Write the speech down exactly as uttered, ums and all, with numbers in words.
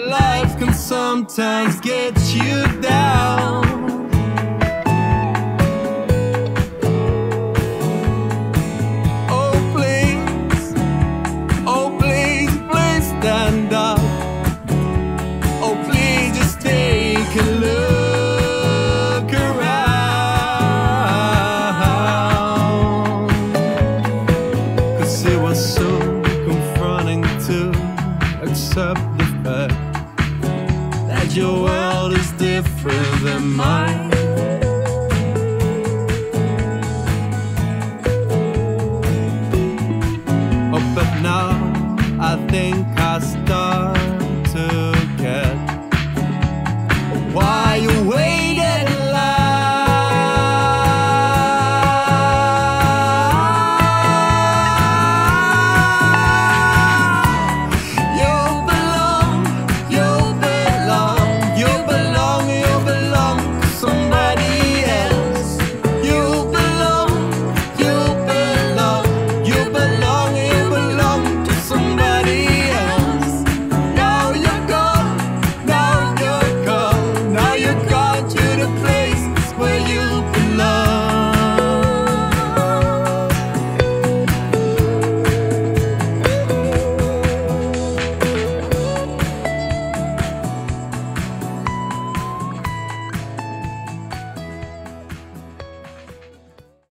Life can sometimes get you down. Oh please, oh please, please stand up. Oh please just take a look around. Cause it was so confronting to accept the fact that your world is different than mine.